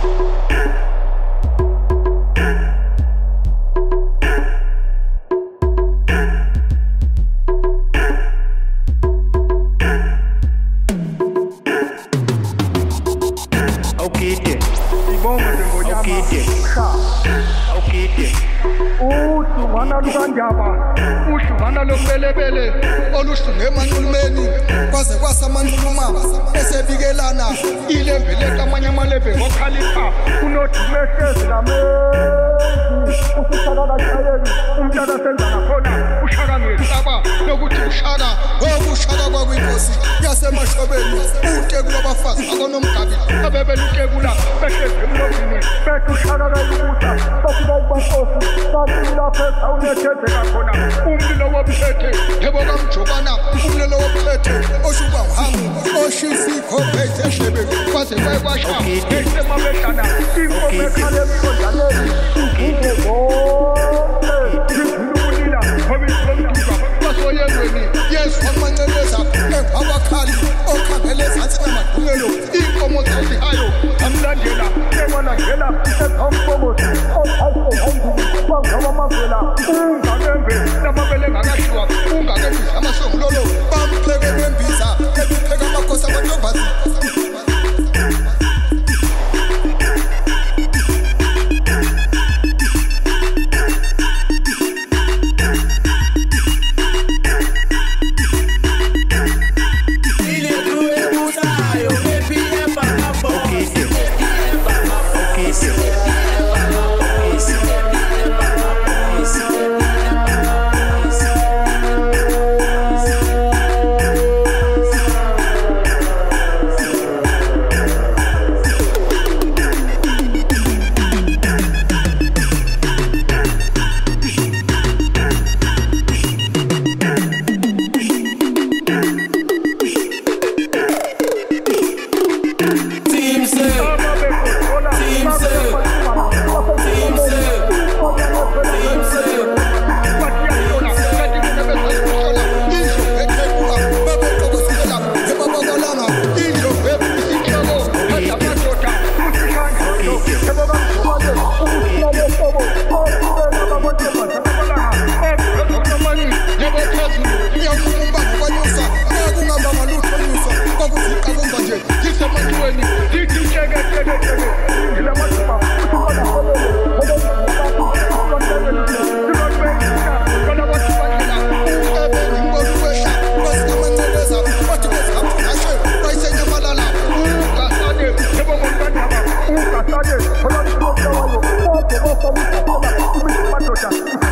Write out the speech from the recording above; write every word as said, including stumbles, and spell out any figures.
Ushubana lokubelebele oluhlunge emanxulumeni kwaze kwasamanxulumama esebikelana ilembe lekamanye amalembe ngokhalipha unothimeshezi lamezi usishaka kashayeli umntana senza nakhona ushaka ngesaba lokuthi ushaka okushaka kwakwinkosi yasemashobeni utekula abafazi abonomgabi abebelutekula behlezi emlozini bethu ushaka kayibusa bafika ibankosi bathi lapha awunethezeka khona umlilo wophethe yebo kamjobana umlilo wophethe oshuba uhamu oshisi khophethe shebe kwaze kwakwasha esemabedana inkomo ekhale emqondaneni ukhipho ikhululila hobikhomduka basoyezweni yesu amanceleza ebabakhali okhangele ezansi namadumelo inkomo zazihayo amlandela ebalandela ekhombomosi othayise handu bangaba mavela ungalembe namabele ngakashiwa ungakenzi amasongololo bampheke kwembiza ebipheka amakhosi amantombazi Hold on,